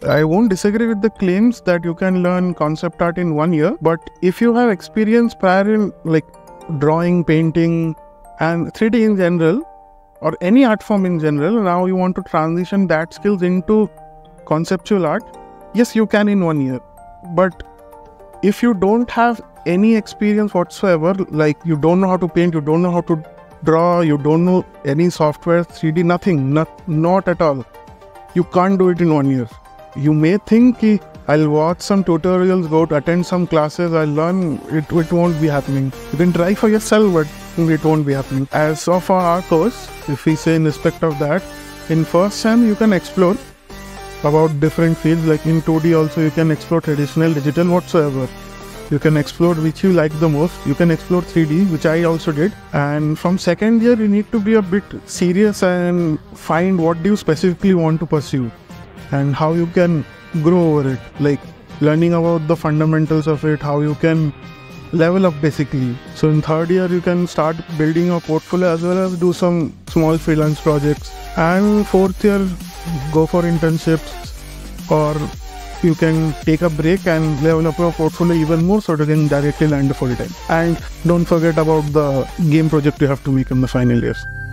I won't disagree with the claims that you can learn concept art in 1 year, but if you have experience prior in like drawing, painting and 3D in general, or any art form in general, now you want to transition that skills into conceptual art, yes, you can in 1 year. But if you don't have any experience whatsoever, like you don't know how to paint, you don't know how to draw, you don't know any software, 3D, nothing, not at all, you can't do it in 1 year. You may think I'll watch some tutorials, go to attend some classes, I'll learn, it won't be happening. You can try for yourself, but it won't be happening. As of our course, if we say in respect of that, in first sem you can explore about different fields, like in 2D also you can explore traditional, digital, whatsoever. You can explore which you like the most. You can explore 3D, which I also did. And from second year, you need to be a bit serious and find what do you specifically want to pursue and how you can grow over it. Like learning about the fundamentals of it, how you can level up basically. So in third year, you can start building a portfolio as well as do some small freelance projects. And fourth year, go for internships, or you can take a break and level up your portfolio even more so you can directly land full time. And don't forget about the game project you have to make in the final years.